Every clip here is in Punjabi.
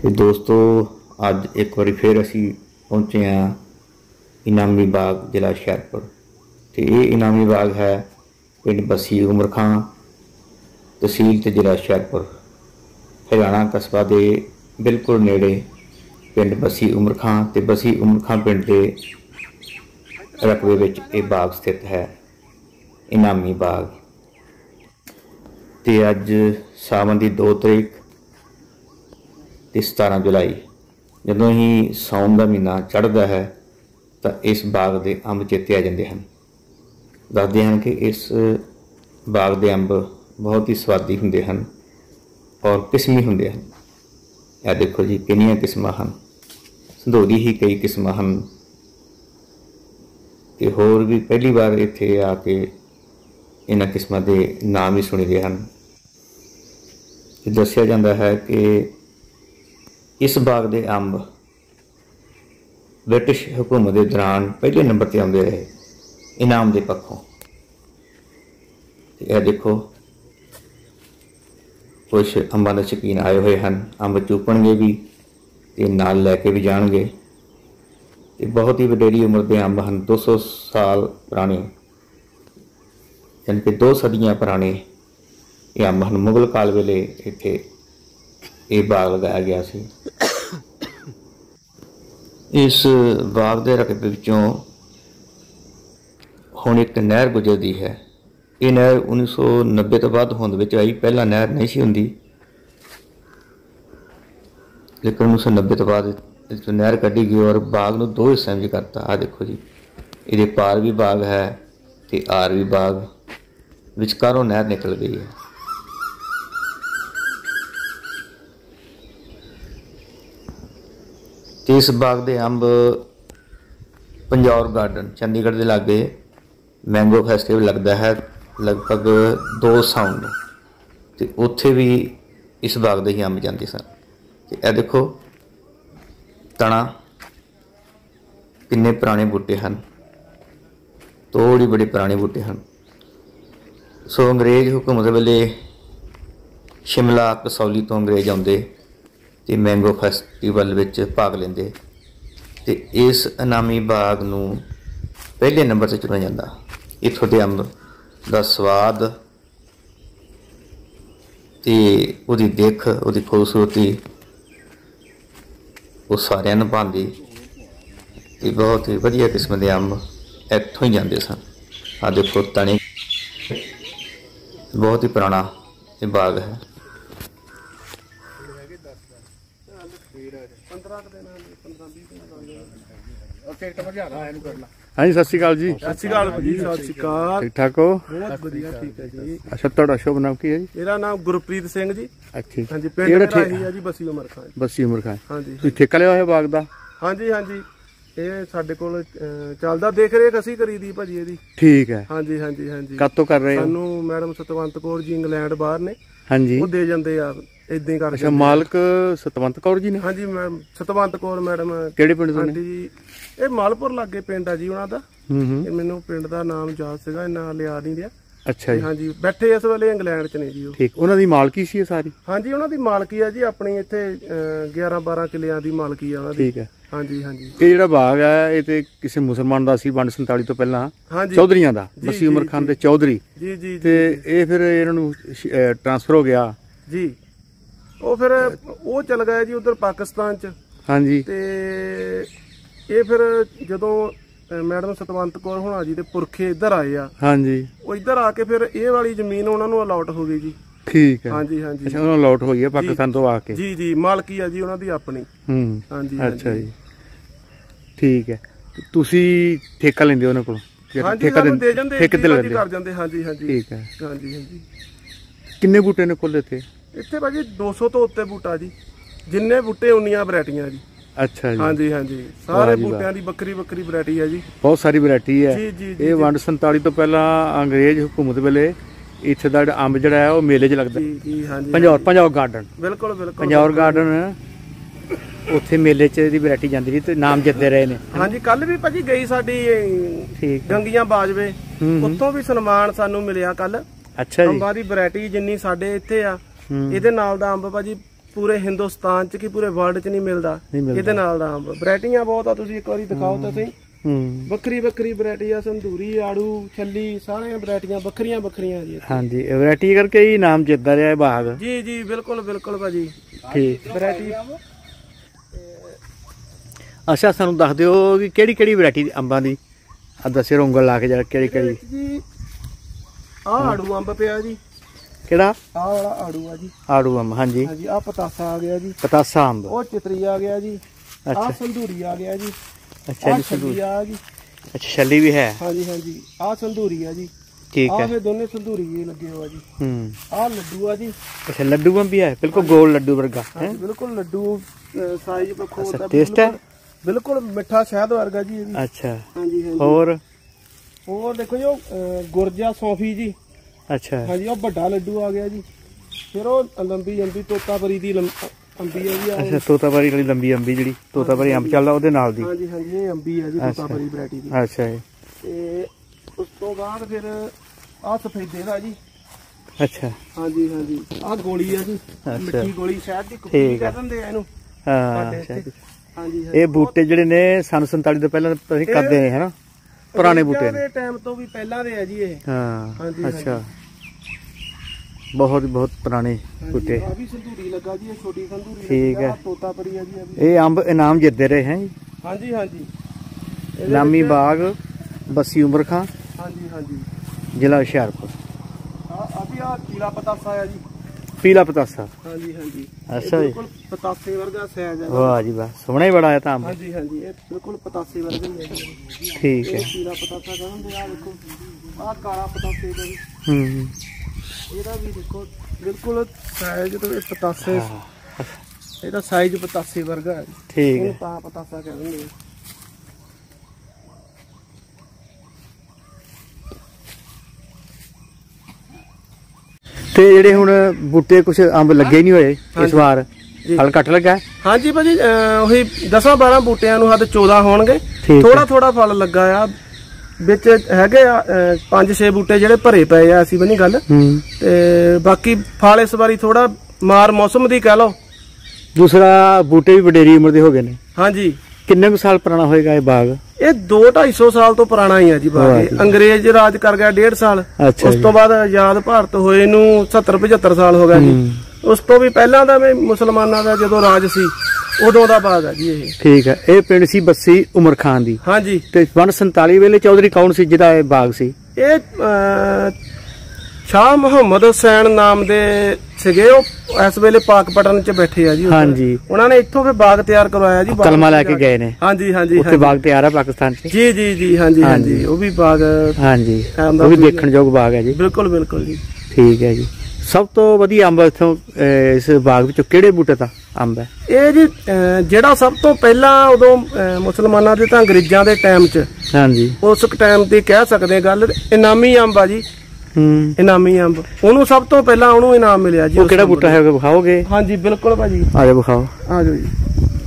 ਤੇ ਦੋਸਤੋ ਅੱਜ ਇੱਕ ਵਾਰੀ ਫਿਰ ਅਸੀਂ ਪਹੁੰਚੇ ਹਾਂ ਇਨਾਮੀ ਬਾਗ ਜ਼ਿਲ੍ਹਾ ਹੁਸ਼ਿਆਰਪੁਰ। ਤੇ ਇਹ ਇਨਾਮੀ ਬਾਗ ਹੈ ਪਿੰਡ ਬੱਸੀ ਉਮਰ ਖਾਂ, ਤਹਿਸੀਲ ਤੇ ਜ਼ਿਲ੍ਹਾ ਹੁਸ਼ਿਆਰਪੁਰ। ਹਰਿਆਣਾ ਕਸਬਾ ਦੇ ਬਿਲਕੁਲ ਨੇੜੇ ਪਿੰਡ ਬੱਸੀ ਉਮਰ ਖਾਂ ਤੇ ਬੱਸੀ ਉਮਰ ਖਾਂ ਪਿੰਡ ਦੇ ਰਕਬੇ ਵਿੱਚ ਇਹ ਬਾਗ ਸਥਿਤ ਹੈ, ਇਨਾਮੀ ਬਾਗ। ਤੇ ਅੱਜ ਸਾਵਣ ਦੀ 2 ਤਰੀਕ ਤੇ 17 ਜੁਲਾਈ, ਜਦੋਂ ਹੀ ਸਾਉਣ ਦਾ ਮਹੀਨਾ ਚੜ੍ਹਦਾ ਹੈ ਤਾਂ ਇਸ ਬਾਗ ਦੇ ਅੰਬ ਚੇਤੇ ਆ ਜਾਂਦੇ ਹਨ। ਦੱਸਦੇ ਹਨ ਕਿ ਇਸ ਬਾਗ ਦੇ ਅੰਬ ਬਹੁਤ ਹੀ ਸਵਾਦੀ ਹੁੰਦੇ ਹਨ ਔਰ ਕਿਸਮੀ ਹੁੰਦੇ ਹਨ। ਇਹ ਦੇਖੋ ਜੀ ਕਿੰਨੀਆਂ ਕਿਸਮਾਂ ਹਨ, ਸੰਧੋਰੀ ਹੀ ਕਈ ਕਿਸਮਾਂ ਹਨ ਤੇ ਹੋਰ ਵੀ ਪਹਿਲੀ ਵਾਰ ਇੱਥੇ ਆ ਕੇ ਇਹਨਾਂ ਕਿਸਮਾਂ ਦੇ ਨਾਮ ਹੀ ਸੁਣੀਦੇ ਹਨ। ਦੱਸਿਆ ਜਾਂਦਾ ਹੈ ਕਿ ਇਸ ਬਾਗ ਦੇ ਅੰਬ ਬ੍ਰਿਟਿਸ਼ ਹਕੂਮਤ ਦੇ ਦੌਰਾਨ ਪਹਿਲੇ ਨੰਬਰ 'ਤੇ ਆਉਂਦੇ ਰਹੇ ਇਨਾਮ ਦੇ ਪੱਖੋਂ। ਤੇ ਇਹ ਦੇਖੋ ਕੁਛ ਅੰਬਾਂ ਦੇ ਸ਼ੌਕੀਨ ਆਏ ਹੋਏ ਹਨ, ਅੰਬ ਚੂਪਣਗੇ ਵੀ ਤੇ ਨਾਲ ਲੈ ਕੇ ਵੀ ਜਾਣਗੇ। ਤੇ ਬਹੁਤ ਹੀ ਵਡੇਰੀ ਉਮਰ ਦੇ ਅੰਬ ਹਨ, 200 ਸਾਲ ਪੁਰਾਣੇ, ਯਾਨੀ ਕਿ 2 ਸਦੀਆਂ ਪੁਰਾਣੇ ਇਹ ਅੰਬ ਹਨ। ਮੁਗਲ ਕਾਲ ਵੇਲੇ ਇੱਥੇ ਇਹ ਬਾਗ ਲਗਾਇਆ ਗਿਆ ਸੀ। ਇਸ ਬਾਗ ਦੇ ਰਕਬੇ ਵਿੱਚੋਂ ਹੁਣ ਇੱਕ ਨਹਿਰ ਗੁਜ਼ਰਦੀ ਹੈ। ਇਹ ਨਹਿਰ 1990 ਤੋਂ ਬਾਅਦ ਹੋਂਦ ਵਿੱਚ ਆਈ, ਪਹਿਲਾਂ ਨਹਿਰ ਨਹੀਂ ਸੀ ਹੁੰਦੀ, ਲੇਕਿਨ 1990 ਤੋਂ ਬਾਅਦ ਇਸ ਨਹਿਰ ਕੱਢੀ ਗਈ ਔਰ ਬਾਗ ਨੂੰ 2 ਹਿੱਸਿਆਂ ਵਿੱਚ ਕਰਤਾ। ਆਹ ਦੇਖੋ ਜੀ, ਇਹਦੇ ਪਾਰ ਵੀ ਬਾਗ ਹੈ ਤੇ ਆਰ ਵੀ ਬਾਗ, ਵਿਚਕਾਰੋਂ ਨਹਿਰ ਨਿਕਲ ਗਈ ਹੈ। ਤੇ ਇਸ ਬਾਗ ਦੇ ਅੰਬ ਪੰਜੌਰ ਗਾਰਡਨ ਚੰਡੀਗੜ੍ਹ ਦੇ ਲਾਗੇ ਮੈਂਗੋ ਫੈਸਟੀਵਲ ਲੱਗਦਾ ਹੈ ਲਗਭਗ 2 ਸਾਉਣ ਨੂੰ, ਤੇ ਉੱਥੇ ਵੀ ਇਸ ਬਾਗ ਦੇ ਹੀ ਅੰਬ ਜਾਂਦੇ ਸਨ। ਤੇ ਇਹ ਦੇਖੋ ਤਣਾ ਕਿੰਨੇ ਪੁਰਾਣੇ ਬੂਟੇ ਹਨ, ਥੋੜ੍ਹੀ ਬੜੇ ਪੁਰਾਣੇ ਬੂਟੇ ਹਨ। ਸੋ ਅੰਗਰੇਜ਼ ਹਕੂਮਤ ਵੇਲੇ ਸ਼ਿਮਲਾ ਕਸੌਲੀ ਤੋਂ ਅੰਗਰੇਜ਼ ਆਉਂਦੇ ਤੇ ਮੈਂਗੋ ਫੈਸਟੀਵਲ ਵਿੱਚ ਭਾਗ ਲੈਂਦੇ ਤੇ ਇਸ ਇਨਾਮੀ ਬਾਗ ਨੂੰ ਪਹਿਲੇ ਨੰਬਰ 'ਤੇ ਚੁਣਿਆ ਜਾਂਦਾ। ਇੱਥੋਂ ਦੇ ਅੰਬ ਦਾ ਸਵਾਦ ਤੇ ਉਹਦੀ ਦਿੱਖ, ਉਹਦੀ ਖੂਬਸੂਰਤੀ ਉਹ ਸਾਰਿਆਂ ਨੂੰ ਭਾਉਂਦੀ ਤੇ ਬਹੁਤ ਹੀ ਵਧੀਆ ਕਿਸਮ ਦੇ ਅੰਬ ਇੱਥੋਂ ਹੀ ਜਾਂਦੇ ਸਨ। ਆਹ ਦੇਖੋ ਤਣੇ, ਬਹੁਤ ਹੀ ਪੁਰਾਣਾ ਇਹ ਬਾਗ ਹੈ। ਹਾਂਜੀ, ਸਤਿ ਸ਼੍ਰੀ ਅਕਾਲ ਜੀ। ਸਤਿ ਸ਼੍ਰੀ ਅਕਾਲ ਜੀ। ਸਤਿ ਸ਼੍ਰੀ ਅਕਾਲ। ਠੀਕ ਠਾਕ ਹੋ? ਬਹੁਤ ਵਧੀਆ, ਠੀਕ ਹੈ ਜੀ। ਅੱਛਾ, ਤੁਹਾਡਾ ਸ਼ੁਭ ਨਾਮ ਕੀ ਹੈ ਜੀ? ਮੇਰਾ ਨਾਮ ਗੁਰਪ੍ਰੀਤ ਸਿੰਘ ਜੀ। ਅੱਛਾ, ਹਾਂਜੀ, ਪਿੰਡ ਮੇਰਾ ਹੀ ਹੈ ਜੀ ਬੱਸੀ ਉਮਰ ਖਾਂ। ਬੱਸੀ ਉਮਰ ਖਾਂ। ਹਾਂਜੀ, ਤੁਸੀਂ ਠੇਕਾ ਲਿਆ ਹੋਇਆ ਬਾਗ ਦਾ? ਹਾਂਜੀ ਹਾਂਜੀ, ਇਹ ਸਾਡੇ ਕੋਲ ਚੱਲਦਾ, ਦੇਖ ਰੇਖ ਅਸੀਂ ਕਰੀਦੀ ਭਾਜੀ ਇਹਦੀ। ਠੀਕ ਹੈ। ਹਾਂਜੀ ਹਾਂਜੀ ਹਾਂਜੀ। ਕਦ ਤੋਂ ਕਰ ਰਹੇ ਹੋ? ਸਾਨੂੰ ਮੈਡਮ ਸਤਵੰਤ ਕੌਰ ਜੀ ਇੰਗਲੈਂਡ ਬਾਹਰ ਨੇ, ਹਾਂਜੀ, ਉਹ ਦੇ ਜਾਂਦੇ ਆ ਇਦਾਂ ਹੀ ਕਰਕੇ। ਅੱਛਾ, ਮਾਲਕ ਸਤਵੰਤ ਕੌਰ ਜੀ ਨੇ? ਹਾਂਜੀ ਮੈਮ, ਸਤਵੰਤ ਕੌਰ ਮੈਡਮ। ਕਿਹੜੇ ਪਿੰਡ ਤੋਂ ਨੇ? ਜੀ ਇਹ ਮਾਲਪੁਰ ਲਾਗੇ ਪਿੰਡ ਆ ਜੀ ਉਹਨਾਂ ਦਾ। ਹੂੰ। ਮੈਨੂੰ ਪਿੰਡ ਦਾ ਨਾਮ ਯਾਦ ਸੀਗਾ, ਇੰਨਾ ਲਿਆ ਨਹੀਂ ਰਿਹਾ। ਅੱਛਾ ਜੀ। ਹਾਂਜੀ, ਬੈਠੇ ਇਸ ਵੇਲੇ ਇੰਗਲੈਂਡ 'ਚ ਨੇ ਜੀ ਉਹ। ਠੀਕ, ਉਹਨਾਂ ਦੀ ਮਾਲਕੀ ਸੀ ਇਹ ਸਾਰੀ? ਹਾਂਜੀ, ਉਹਨਾਂ ਦੀ ਮਾਲਕੀ ਆ ਜੀ, ਆਪਣੀ ਇੱਥੇ 11-12 ਕਿੱਲਿਆਂ ਦੀ ਮਾਲਕੀ ਆ ਉਹਨਾਂ ਦੀ। ਠੀਕ ਹੈ। ਹਾਂਜੀ ਹਾਂਜੀ। ਇਹ ਜਿਹੜਾ ਬਾਗ ਹੈ ਇਹ ਤੇ ਕਿਸੇ ਮੁਸਲਮਾਨ ਦਾ ਸੀ ਵੰਡ 47 ਤੋਂ ਪਹਿਲਾਂ, ਹਾਂਜੀ, ਚੌਧਰੀਆਂ ਦਾ, ਬੱਸੀ ਉਮਰ ਖਾਂ ਦੇ ਚੌਧਰੀ ਜੀ ਜੀ। ਤੇ ਇਹ ਫਿਰ ਇਹਨਾਂ ਨੂੰ ਟ੍ਰਾਂਸਫਰ ਹੋ ਗਿਆ ਜੀ, ਉਹ ਫਿਰ ਉਹ ਚਲ ਗਏ ਜੀ ਉਧਰ ਪਾਕਿਸਤਾਨ 'ਚ। ਹਾਂਜੀ। ਤੇ ਇਹ ਫਿਰ ਜਦੋਂ ਮੈਡਮ ਸਤਵੰਤ ਕੌਰ ਹੋਣਾ ਜੀ ਦੇ ਪੁਰਖੇ ਇੱਧਰ ਆਏ ਆ, ਹਾਂਜੀ, ਉਹ ਇੱਧਰ ਆ ਕੇ ਫਿਰ ਇਹ ਵਾਲੀ ਜ਼ਮੀਨ ਉਹਨਾਂ ਨੂੰ ਅਲਾਟ ਹੋ ਗਈ ਜੀ। ਠੀਕ ਹੈ। ਹਾਂਜੀ ਹਾਂਜੀ। ਅੱਛਾ, ਉਹਨਾਂ ਨੂੰ ਅਲਾਟ ਹੋਈ ਹੈ ਪਾਕਿਸਤਾਨ ਤੋਂ ਆ ਕੇ? ਜੀ ਜੀ, ਮਾਲਕੀ ਆ ਜੀ ਉਹਨਾਂ ਦੀ ਆਪਣੀ। ਹੂੰ। ਹਾਂਜੀ। ਅੱਛਾ ਜੀ, ਠੀਕ ਹੈ। ਤੁਸੀਂ ਠੇਕਾ ਲੈਂਦੇ ਉਹਨਾਂ ਕੋਲ? ਠੇਕਾ ਦੇ ਜਾਂਦੇ, ਠੇਕੇ ਤੇ ਕਰ ਜਾਂਦੇ। ਹਾਂਜੀ ਹਾਂਜੀ। ਠੀਕ ਹੈ। ਹਾਂਜੀ ਹਾਂਜੀ। ਕਿੰਨੇ ਬੂਟੇ ਨੇ ਕੁੱਲ ਇੱਥੇ? ਇੱਥੇ ਭਾਜੀ 200 ਤੋਂ ਉੱਤੇ ਬੂਟਾ ਜੀ, ਜਿੰਨੇ ਬੂਟੇ ਉਨੀਆਂ ਵੈਰਾਈਟੀਆਂ ਜੀ। ਅੱਛਾ ਜੀ। ਹਾਂਜੀ ਹਾਂਜੀ, ਸਾਰੇ ਬੂਟਿਆਂ ਦੀ ਵੱਖਰੀ ਵੱਖਰੀ ਵੈਰਾਈਟੀ ਹੈ ਜੀ, ਬਹੁਤ ਸਾਰੀ ਵੈਰਾਈਟੀ ਹੈ। ਇਹ ਵੰਡ 47 ਤੋਂ ਪਹਿਲਾਂ ਅੰਗਰੇਜ਼ ਹਕੂਮਤ ਵੇਲੇ ਇੱਥੇ ਦਾ ਅੰਬ ਜਿਹੜਾ ਹੈ ਉਹ ਮੇਲੇ 'ਚ ਲੱਗਦਾ। ਪੰਜੌਰ ਗਾਰਡਨ। ਬਿਲਕੁਲ ਬਿਲਕੁਲ, ਪੰਜੌਰ ਗਾਰਡਨ, ਉੱਥੇ ਮੇਲੇ 'ਚ ਇਹਦੀ ਵੈਰਾਈਟੀ ਜਾਂਦੀ ਸੀ ਤੇ ਨਾਮ ਜਿੱਤਦੇ ਰਹੇ ਨੇ। ਹਾਂਜੀ, ਕੱਲ ਵੀ ਭਾਜੀ ਗਈ ਸਾਡੀ ਗੰਗੀਆਂ ਬਾਜਵੇ, ਉੱਥੋਂ ਵੀ ਸਨਮਾਨ ਸਾਨੂੰ ਮਿਲਿਆ ਕੱਲ। ਅੱਛਾ ਜੀ। ਅੰਬਾਂ ਦੀ ਵੈਰਾਈਟੀ ਜਿੰਨੀ ਸਾਡੇ ਇੱਥੇ ਆ, ਇਹਦੇ ਨਾਲ ਦਾ ਅੰਬ ਭਾਜੀ ਪੂਰੇ ਹਿੰਦੁਸਤਾਨ ਚ ਕੀ ਪੂਰੇ ਵਰਲਡ ਚ ਨਹੀਂ ਮਿਲਦਾ ਇਹਦੇ ਨਾਲ ਦਾ ਅੰਬ। ਵੈਰਾਈਟੀਆਂ ਬਹੁਤ ਆ, ਤੁਸੀਂ ਇੱਕ ਵਾਰੀ ਦਿਖਾਓ ਤਾਂ ਸਹੀ। ਵੱਖਰੀ ਵੱਖਰੀ ਵੈਰਾਈਟੀ ਆ, ਸੰਧੂਰੀ, ਆੜੂ, ਛੱਲੀ, ਸਾਰੀਆਂ ਵੈਰਾਈਟੀਆਂ ਵੱਖਰੀਆਂ ਵੱਖਰੀਆਂ ਜੀ। ਹਾਂਜੀ, ਵੈਰਾਈਟੀ ਕਰਕੇ ਹੀ ਨਾਮ ਜਿੱਤਦਾ ਰਿਹਾ ਬਾਗ। ਜੀ ਜੀ ਬਿਲਕੁਲ ਬਿਲਕੁਲ ਭਾਜੀ, ਠੀਕ। ਵੈਰਾਈਟੀ ਅੱਛਾ, ਸਾਨੂੰ ਦੱਸ ਦਿਓ ਕਿ ਕਿਹੜੀ ਕਿਹੜੀ ਵੈਰਾਈਟੀ ਅੰਬਾਂ ਦੀ ਆ ਦੱਸਿਓ, ਉਂਗਲ ਲਾ ਕੇ ਜਰਾ ਕਿਹੜੀ ਕਿਹੜੀ ਜੀ। ਆਹ ਆੜੂ ਅੰਬ ਪਿਆ ਜੀ। ਕਿਹੜਾ? ਆਹ ਵਾਲਾ ਆੜੂ ਆ ਜੀ, ਆੜੂ ਅੰਬ। ਹਾਂਜੀ ਹਾਂਜੀ। ਆਹ ਪਤਾਸਾ ਆ ਗਿਆ ਜੀ, ਪਤਾਸਾ ਅੰਬ। ਉਹ ਚਿਤਰੀ ਆ ਗਿਆ ਜੀ। ਆਹ ਸੰਧੂਰੀ ਆ ਗਿਆ ਜੀ। ਅੱਛਾ ਜੀ, ਸੰਧੂਰੀ ਆ ਜੀ। ਅੱਛਾ, ਛੱਲੀ ਵੀ ਹੈ। ਹਾਂਜੀ ਹਾਂਜੀ। ਆਹ ਸੰਧੂਰੀ ਆ ਜੀ। ਠੀਕ ਹੈ। ਆਹ ਫੇ ਦੋਨੇ ਸੰਧੂਰੀ ਹੀ ਲੱਗੇ ਹੋਆ ਜੀ। ਆਹ ਲੱਡੂ ਆ ਜੀ। ਅੱਛਾ, ਲੱਡੂ ਅੰਬ ਵੀ ਹੈ, ਬਿਲਕੁਲ ਗੋਲ ਲੱਡੂ ਵਰਗਾ ਹੈ। ਬਿਲਕੁਲ ਲੱਡੂ ਸਾਈਜ਼ ਪੱਖੋਂ ਤਾਂ ਟੇਸਟ ਹੈ ਬਿਲਕੁਲ ਮਿੱਠਾ ਸ਼ਹਿਦ ਵਰਗਾ ਜੀ ਇਹ ਵੀ। ਅੱਛਾ ਹਾਂਜੀ ਹਾਂਜੀ। ਹੋਰ ਦੇਖੋ ਜੀ, ਗੁਰਜਾ ਸੌਫੀ ਜੀ। ਅੱਛਾ ਹਾਂਜੀ, ਉਹ ਵੱਡਾ ਲੱਡੂ ਆ ਗਿਆ ਜੀ। ਫਿਰ ਉਹ ਲੰਬੀ ਅੰਬੀ ਤੋਤਾਪਰੀ ਦੀ ਅੰਬੀ ਆ ਜੀ। ਅੱਛਾ, ਤੋਤਾਪਰੀ ਵਾਲੀ ਲੰਬੀ ਅੰਬੀ ਜਿਹੜੀ ਤੋਤਾਪਰੀ ਅੰਬ ਚੱਲਦਾ ਉਹਦੇ ਨਾਲ ਦੀ। ਹਾਂਜੀ ਹਾਂਜੀ, ਇਹ ਅੰਬੀ ਆ ਜੀ ਤੋਤਾਪਰੀ ਵੈਰਾਈਟੀ ਦੀ। ਅੱਛਾ ਜੀ। ਤੇ ਉਸ ਤੋਂ ਬਾਅਦ ਫਿਰ ਆਹ ਸਫੈਦੇ ਦਾ ਜੀ। ਅੱਛਾ ਹਾਂਜੀ ਹਾਂਜੀ। ਆਹ ਗੋਲੀ ਆ ਜੀ, ਮਿੱਠੀ ਗੋਲੀ, ਸ਼ਹਿਦ ਦੀ ਕੁੱਕੀ ਕਹਿ ਦਿੰਦੇ ਆ ਇਹਨੂੰ। ਹਾਂ, ਹਾਂਜੀ। ਇਹ ਬੂਟੇ ਜਿਹੜੇ ਨੇ ਸਨ 47 ਤੋਂ ਪਹਿਲਾਂ ਤੁਸੀਂ ਕਰਦੇ ਨੇ ਹਨਾ, ਪੁਰਾਣੇ ਬੂਟੇ ਨੇ। ਟਾਈਮ ਤੋਂ ਵੀ ਪਹਿਲਾਂ ਦੇ ਆ ਜੀ ਇਹ। ਹਾਂ ਅੱਛਾ, ਬਹੁਤ ਬਹੁਤ ਪੁਰਾਣੇ ਬੂਟੇ। ਆ ਵੀ ਸੰਧੂਰੀ ਲੱਗਾ ਜੀ, ਇਹ ਛੋਟੀ ਸੰਧੂਰੀ। ਠੀਕ ਹੈ। ਤੋਤਾਪਰੀ ਆ ਜੀ। ਇਹ ਅੰਬ ਇਨਾਮ ਜਿੱਤਦੇ ਰਹੇ ਹੈ ਜੀ। ਹਾਂਜੀ ਹਾਂਜੀ। ਇਨਾਮੀ ਬਾਗ, ਬਸੀ ਉਮਰ ਖਾਂ। ਹਾਂਜੀ ਹਾਂਜੀ। ਜ਼ਿਲ੍ਹਾ ਹੁਸ਼ਿਆਰਪੁਰ। ਆ ਵੀ ਆ ਪੀਲਾ ਪਤਾਸਾ ਆ ਜੀ। ਪੀਲਾ ਪਤਾਸਾ। ਹਾਂਜੀ ਹਾਂਜੀ। ਅੱਛਾ ਜੀ, ਬਿਲਕੁਲ ਪਤਾਸੇ ਵਰਗਾ ਸਾਈਜ਼ ਹੈ। ਵਾਹ ਜੀ ਵਾਹ, ਸੋਹਣਾ ਹੀ ਬੜਾ ਆਇਆ ਤਾਂ ਅੰਬ। ਹਾਂਜੀ ਹਾਂਜੀ, ਇਹ ਬਿਲਕੁਲ ਪਤਾਸੇ ਵਰਗਾ ਹੀ ਹੈ ਜੀ। ਠੀਕ ਹੈ। ਪੀਲਾ ਪਤਾਸਾ ਕਹਿੰਦੇ ਆ। ਦੇਖੋ ਆਹ ਕਾਲਾ ਪਤਾਸੇ ਦਾ ਜੀ। ਇਹਦਾ ਵੀ ਦੇਖੋ ਬਿਲਕੁਲ ਸਾਈਜ਼ ਤੇ ਪਤਾਸੇ, ਇਹਦਾ ਸਾਈਜ਼ ਪਤਾਸੇ ਵਰਗਾ ਹੈ। ਠੀਕ ਹੈ। ਤਾਂ ਪਤਾਸਾ ਕਹਿੰਦੇ ਆ। ਤੇ ਜਿਹੜੇ ਹੁਣ ਬੂਟੇ ਕੁਛ ਅੰਬ ਲੱਗੇ ਨਹੀਂ ਹੋਏ ਇਸ ਵਾਰ, ਹਲ ਘੱਟ ਲੱਗਾ। ਹਾਂਜੀ ਭਾਜੀ, ਉਹੀ 10-12 ਬੂਟਿਆਂ ਨੂੰ ਹੱਦ 14 ਹੋਣਗੇ। ਥੋੜਾ ਥੋੜਾ ਫਲ ਲੱਗਾ ਆ ਵਿੱਚ, ਹੈਗੇ ਆ 5-6 ਬੂਟੇ ਜਿਹੜੇ ਭਰੇ ਪਏ ਆ, ਐਸੀ ਬਣੀ ਗੱਲ। ਤੇ ਬਾਕੀ ਫਲ ਇਸ ਵਾਰੀ ਥੋੜਾ ਮਾਰ ਮੌਸਮ ਦੀ ਕਹਿ ਲਓ। ਦੂਸਰਾ ਬੂਟੇ ਵੀ ਵਡੇਰੀ ਉਮਰ ਦੇ ਹੋ ਗਏ ਨੇ। ਹਾਂਜੀ। ਕਿੰਨੇ ਕੁ ਸਾਲ ਪੁਰਾਣਾ ਹੋਏਗਾ ਇਹ ਬਾਗ? ਇਹ 200-250 ਸਾਲ ਤੋਂ ਪੁਰਾਣਾ ਹੀ ਆ ਜੀ ਬਾਗ। ਅੰਗਰੇਜ਼ ਰਾਜ ਕਰ ਗਿਆ 1.5 ਸਾਲ। ਉਸ ਤੋਂ ਬਾਅਦ ਆਜ਼ਾਦ ਭਾਰਤ ਹੋਏ ਨੂੰ 70-75 ਸਾਲ ਹੋ ਗਿਆ ਜੀ। ਉਸ ਤੋਂ ਵੀ ਪਹਿਲਾਂ ਦਾ ਮੁਸਲਮਾਨਾਂ ਦਾ ਜਦੋਂ ਰਾਜ ਸੀ ਉਦੋਂ ਦਾ ਬਾਗ ਆ ਜੀ ਇਹ। ਠੀਕ ਹੈ। ਇਹ ਪਿੰਡ ਸੀ ਬੱਸੀ ਉਮਰ ਖਾਨ ਦੀ। ਹਾਂਜੀ। ਤੇ 47 ਵੇਲੇ ਚੌਧਰੀ ਕੌਣ ਸੀ ਜਿਹਦਾ ਇਹ ਬਾਗ ਸੀ? ਇਹ ਸ਼ਾਹ ਮੁਹੰਮਦ ਹੁਸੈਨ ਨਾਮ ਦੇ ਸੀਗੇ। ਉਹ ਇਸ ਵੇਲੇ ਪਾਕਪਟਨ ਚ ਬੈਠੇ ਆ ਜੀ। ਹਾਂਜੀ। ਉਹਨਾਂ ਨੇ ਇੱਥੋਂ ਫਿਰ ਬਾਗ ਤਿਆਰ ਕਰਵਾਇਆ ਜੀ। ਕਲਮਾ ਲੈ ਕੇ ਗਏ ਨੇ। ਹਾਂਜੀ ਹਾਂਜੀ। ਉੱਥੇ ਬਾਗ ਤਿਆਰ ਆ ਪਾਕਿਸਤਾਨ ਚ। ਜੀ ਜੀ ਜੀ। ਹਾਂਜੀ ਹਾਂਜੀ। ਉਹ ਵੀ ਬਾਗ, ਹਾਂਜੀ, ਉਹ ਵੀ ਦੇਖਣ ਯੋਗ ਬਾਗ ਹੈ ਜੀ। ਬਿਲਕੁਲ ਬਿਲਕੁਲ ਜੀ। ਠੀਕ ਹੈ ਜੀ। ਸਭ ਤੋਂ ਵਧੀਆ ਅੰਬ ਇੱਥੋਂ ਇਸ ਬਾਗ ਵਿੱਚੋਂ ਕਿਹੜੇ ਬੂਟੇ ਦਾ ਅੰਬ ਹੈ? ਇਹ ਜੀ ਜਿਹੜਾ ਸਭ ਤੋਂ ਪਹਿਲਾਂ ਉਦੋਂ ਮੁਸਲਮਾਨਾਂ ਦੇ ਤਾਂ ਅੰਗਰੇਜ਼ਾਂ ਦੇ ਟਾਈਮ ਚ, ਹਾਂਜੀ, ਉਸ ਟਾਈਮ ਤੇ ਕਹਿ ਸਕਦੇ ਗੱਲ, ਇਨਾਮੀ ਅੰਬ ਆ ਜੀ। ਇਨਾਮੀ ਅੰਬ, ਉਹਨੂੰ ਸਭ ਤੋਂ ਪਹਿਲਾਂ ਉਹਨੂੰ ਇਨਾਮ ਮਿਲਿਆ ਜੀ। ਉਹ ਕਿਹੜਾ ਬੂਟਾ ਹੈ, ਵਿਖਾਓਗੇ? ਹਾਂਜੀ ਬਿਲਕੁਲ ਭਾਜੀ, ਆ ਜਾਓ ਵਿਖਾਓ। ਆ ਜਾਓ ਜੀ।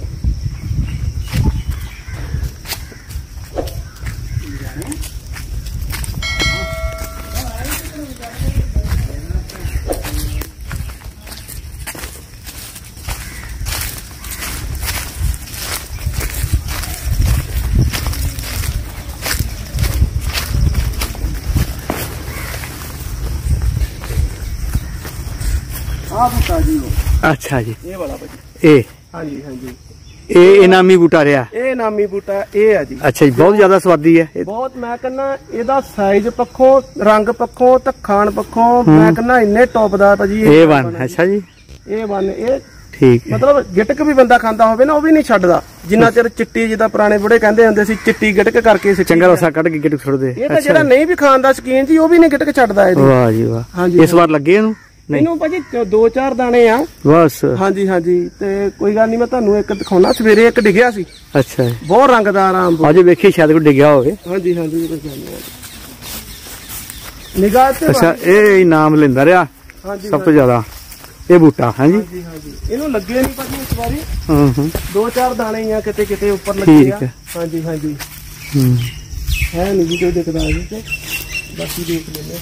ਅੱਛਾ ਜੀ, ਇਹ ਵਾਲਾ ਭਾਜੀ। ਇਹ ਹਾਂਜੀ ਹਾਂਜੀ, ਇਹ ਇਨਾਮੀ ਬੂਟਾ ਰਿਹਾ। ਇਹ ਇਨਾਮੀ ਬੂਟਾ ਇਹ ਆ ਜੀ। ਅੱਛਾ ਜੀ, ਬਹੁਤ ਜ਼ਿਆਦਾ ਸਵਾਦੀ ਹੈ। ਬਹੁਤ, ਮੈਂ ਕਹਿੰਦਾ ਇਹਦਾ ਸਾਈਜ਼ ਪੱਖੋਂ, ਰੰਗ ਪੱਖੋਂ ਤੇ ਖਾਣ ਪੱਖੋਂ ਮੈਂ ਕਹਿੰਦਾ ਇੰਨੇ ਟੌਪ ਦਾ ਭਾਜੀ ਇਹ ਬਣ। ਅੱਛਾ ਜੀ, ਇਹ ਬਣ, ਇਹ ਠੀਕ, ਮਤਲਬ ਗਿਟਕ ਵੀ ਬੰਦਾ ਖਾਂਦਾ ਹੋਵੇ ਨਾ ਉਹ ਵੀ ਨਹੀਂ ਛੱਡਦਾ ਜਿੰਨਾ ਚਿਰ ਚਿੱਟੀ, ਜਿੱਦਾਂ ਪੁਰਾਣੇ ਬੁੜੇ ਕਹਿੰਦੇ ਹੁੰਦੇ ਸੀ ਚਿੱਟੀ ਗਿਟਕ ਕਰਕੇ ਚੰਗਾ ਰਸਾ ਕੱਢ ਕੇ ਗਿਟਕ ਛੱਡਦੇ। ਇਹ ਤਾਂ ਜਿਹੜਾ ਨਹੀਂ ਵੀ ਖਾਣ ਦਾ ਸ਼ੌਕੀਨ ਜੀ ਉਹ ਵੀ ਨਹੀਂ ਗਿਟਕ ਛੱਡਦਾ ਇਹਦੀ। ਵਾਹ ਜੀ ਵਾਹ। ਹਾਂਜੀ, ਇਸ ਵਾਰ ਲੱਗੇ ਇਹਨੂੰ? ਇਹਨੂੰ ਭਾਜੀ 2-4 ਦਾਣੇ ਆ ਬਸ। ਹਾਂਜੀ ਹਾਂਜੀ, ਤੇ ਕੋਈ ਗੱਲ ਨਹੀਂ, ਮੈਂ ਤੁਹਾਨੂੰ ਇੱਕ ਦਿਖਾਉਣਾ। ਸਵੇਰੇ ਇੱਕ ਡਿੱਗਿਆ ਸੀ। ਅੱਛਾ, ਬਹੁਤ ਰੰਗਦਾਰ ਅੰਬ। ਅਜੇ ਵੇਖੀ ਸ਼ਾਇਦ ਕੋਈ ਡਿੱਗਿਆ ਹੋਵੇ। ਹਾਂਜੀ ਹਾਂਜੀ, ਨਿਗਾਹ ਤੇ। ਅੱਛਾ, ਇਹ ਇਨਾਮ ਲੈਂਦਾ ਰਿਹਾ ਸਭ ਤੋਂ ਜ਼ਿਆਦਾ ਇਹ ਬੂਟਾ। ਹਾਂਜੀ ਹਾਂਜੀ, ਇਹਨੂੰ ਲੱਗੇ ਨਹੀਂ ਭਾਜੀ ਇਸ ਵਾਰੀ। 2-4 ਦਾਣੇ ਹੀ ਆ, ਕਿਤੇ ਕਿਤੇ ਉੱਪਰ ਲੱਗੇ ਆ। ਹਾਂਜੀ ਹਾਂਜੀ, ਹੈ ਨਹੀਂ ਜੀ ਕੋਈ ਦਿਖਦਾ ਜੀ, ਤੇ ਬਾਕੀ ਦੇਖ ਲੈਂਦੇ।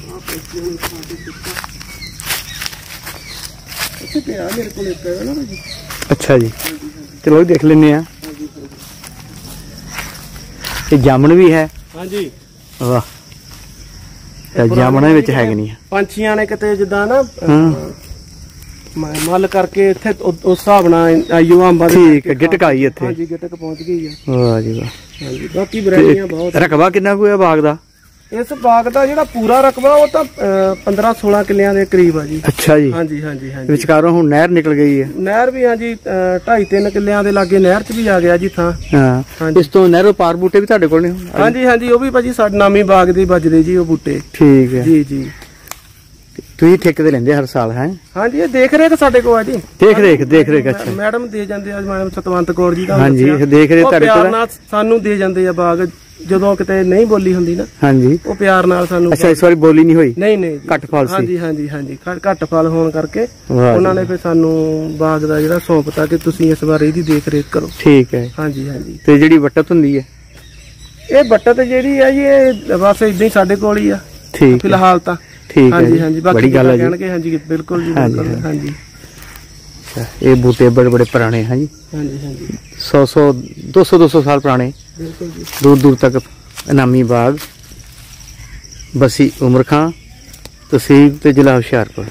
अच्छा जी, चलो देख लेने। ये जामन भी है। हाँ जी, वाह, ਜਾਮਣਾ ਵਿੱਚ ਹੈ ਕਿ ਨਹੀਂ? ਪੰਛੀਆਂ ਨੇ ਕਿਤੇ ਜਿੱਦਾਂ ਨਾ ਮੱਲ ਕਰਕੇ ਇੱਥੇ ਉਸ ਹਿਸਾਬ ਨਾਲ ਆਈਓ ਅੰਬਾਂ ਦੇ। ਠੀਕ ਹੈ, ਗਿਟਕ ਆਈ ਇੱਥੇ। ਹਾਂਜੀ, ਗਿਟਕ ਪਹੁੰਚ ਗਈ ਆ। ਵਾਹ ਜੀ ਵਾਹ। ਹਾਂਜੀ, ਬਾਕੀ ਵੈਰਾਈਟੀਆਂ ਬਹੁਤ। ਰਕਬਾ ਕਿੰਨਾ ਕੁ ਹੈ ਬਾਗ ਦਾ? ਇਸ ਬਾਗ ਦਾ ਜਿਹੜਾ ਪੂਰਾ ਰਕਬਾ ਉਹ ਤਾਂ 15-16 ਕਿੱਲਿਆਂ ਦੇ ਕਰੀਬ ਆ ਜੀ। ਅੱਛਾ ਜੀ। ਹਾਂਜੀ ਹਾਂਜੀ ਹਾਂਜੀ। ਵਿਚਕਾਰੋਂ ਹੁਣ ਨਹਿਰ ਨਿਕਲ ਗਈ ਹੈ। ਨਹਿਰ ਵੀ ਹਾਂਜੀ 2.5-3 ਕਿੱਲਿਆਂ ਦੇ ਲਾਗੇ ਨਹਿਰ 'ਚ ਵੀ ਆ ਗਿਆ ਜੀ ਥਾਂ। ਹਾਂ, ਇਸ ਤੋਂ ਨਹਿਰੋਂ ਪਾਰ ਬੂਟੇ ਵੀ ਤੁਹਾਡੇ ਕੋਲ ਨੇ? ਹਾਂਜੀ ਹਾਂਜੀ, ਉਹ ਵੀ ਭਾਜੀ ਸਾਡੇ ਨਾਮੀ ਬਾਗ ਦੇ ਵੱਜਦੇ ਜੀ ਉਹ ਬੂਟੇ। ਠੀਕ ਹੈ ਜੀ ਜੀ। ਤੁਸੀਂ ਠੇਕੇ ਤੇ ਲੈਂਦੇ ਹਰ ਸਾਲ? ਹੈ ਹਾਂਜੀ, ਇਹ ਦੇਖ ਰੇਖ ਸਾਡੇ ਕੋਲ ਆ ਜੀ। ਦੇਖ ਰੇਖ। ਅੱਛਾ, ਮੈਡਮ ਦੇ ਜਾਂਦੇ ਆ, ਮੈਡਮ ਸਤਵੰਤ ਕੌਰ ਜੀ ਦਾ। ਹਾਂਜੀ, ਦੇਖ ਰੇਖ ਤੁਹਾਡੇ ਕੋਲ ਸਾਨੂੰ ਦੇ ਜਾਂਦੇ ਆ ਬਾਗ, ਜਦੋਂ ਕਿਤੇ ਨਹੀਂ ਬੋਲੀ ਹੁੰਦੀ ਨਾ। ਹਾਂਜੀ, ਉਹ ਪਿਆਰ ਨਾਲ ਸਾਨੂੰ। ਅੱਛਾ, ਇਸ ਵਾਰੀ ਬੋਲੀ ਨਹੀਂ ਹੋਈ? ਨਹੀਂ, ਘੱਟ ਫਲ ਸੀ। ਹਾਂਜੀ ਹਾਂਜੀ ਹਾਂਜੀ, ਘੱਟ ਫਲ ਹੋਣ ਕਰਕੇ ਉਹਨਾਂ ਨੇ ਫਿਰ ਸਾਨੂੰ ਬਾਗ ਦਾ ਜਿਹੜਾ ਸੌਂਪਤਾ ਕਿ ਤੁਸੀਂ ਇਸ ਵਾਰ ਇਹਦੀ ਦੇਖ ਰੇਖ ਕਰੋ। ਠੀਕ ਹੈ। ਹਾਂਜੀ ਹਾਂਜੀ। ਤੇ ਜਿਹੜੀ ਵੱਟਤ ਹੁੰਦੀ ਹੈ? ਇਹ ਵੱਟਤ ਜਿਹੜੀ ਆ ਜੀ, ਇਹ ਬਸ ਇਦਾਂ ਹੀ ਸਾਡੇ ਕੋਲ ਹੀ ਆ। ਠੀਕ, ਫਿਲਹਾਲ ਤਾਂ। ਠੀਕ ਹੈ ਜੀ ਹਾਂਜੀ, ਬੜੀ ਗੱਲ ਹੈ ਜੀ। ਕਹਿਣਗੇ ਹਾਂਜੀ, ਬਿਲਕੁਲ ਜੀ ਬਿਲਕੁਲ। ਹਾਂਜੀ, ਇਹ ਬੂਟੇ ਬੜੇ ਪੁਰਾਣੇ हैं जी। ਹਾਂਜੀ ਹਾਂਜੀ, 200 ਸਾਲ ਪੁਰਾਣੇ। ਬਿਲकुल जी। दूर तक इनामी बाग, बसी उमर खां, तहसील ते जिला हुशियारपुर।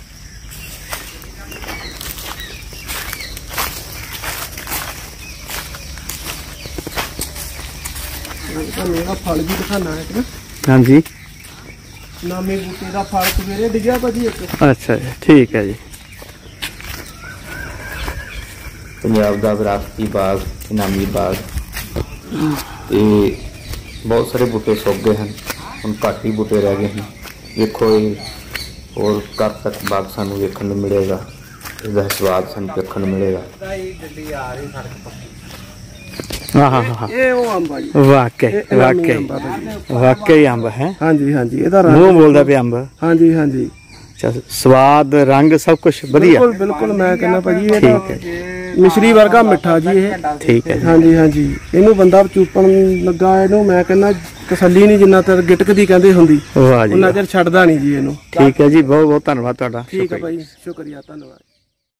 फल भी दिखाना है ना। हाँ जी, नामी बूटे का फल सवेरे डिग्या भाजी एक। अच्छा जी, ठीक है जी। पंजाब का विरासती बाग इनामी बाग, ਤੇ ਬਹੁਤ ਸਾਰੇ ਬੂਟੇ ਸੁੱਕ ਗਏ ਹਨ, ਹੁਣ ਘੱਟ ਹੀ ਬੂਟੇ ਰਹਿ ਗਏ ਹਨ। ਵੇਖੋ ਇਹ ਹੋਰ ਕਦ ਤੱਕ ਬਾਗ ਸਾਨੂੰ ਵੇਖਣ ਨੂੰ ਮਿਲੇਗਾ, ਇਹਦਾ ਸਵਾਦ ਸਾਨੂੰ ਵੇਖਣ ਨੂੰ ਮਿਲੇਗਾ। ਇਹ ਉਹ ਅੰਬ ਆ ਜੀ। ਵਾਕਈ ਅੰਬ ਹੈ। ਹਾਂਜੀ ਹਾਂਜੀ, ਇਹਦਾ ਰੰਗ ਮੂੰਹ ਬੋਲਦਾ ਪਿਆ ਅੰਬ। ਹਾਂਜੀ ਹਾਂਜੀ, ਸਵਾਦ ਰੰਗ ਸਭ ਕੁਝ ਵਧੀਆ। ਬਿਲਕੁਲ ਮੈਂ ਕਹਿੰਦਾ ਭਾਜੀ ਇਹ ਤਾਂ ਮਿਸ਼ਰੀ ਵਰਗਾ ਮਿੱਠਾ ਜੀ ਇਹ। ਠੀਕ ਹੈ। ਹਾਂਜੀ ਹਾਂਜੀ, ਇਹਨੂੰ ਬੰਦਾ ਚੂਪਣ ਲੱਗਾ, ਇਹਨੂੰ ਮੈਂ ਕਹਿੰਦਾ ਤਸੱਲੀ ਨਹੀਂ, ਜਿੰਨਾ ਤੱਕ ਗਿਟਕ ਦੀ ਕਹਿੰਦੇ ਹੁੰਦੀ ਉਹਨਾਂ ਚਿਰ ਛੱਡਦਾ ਨਹੀਂ ਜੀ ਇਹਨੂੰ। ਠੀਕ ਹੈ ਜੀ, ਬਹੁਤ ਬਹੁਤ ਧੰਨਵਾਦ ਤੁਹਾਡਾ। ਠੀਕ ਹੈ ਭਾਈ, ਸ਼ੁਕਰੀਆ, ਧੰਨਵਾਦ।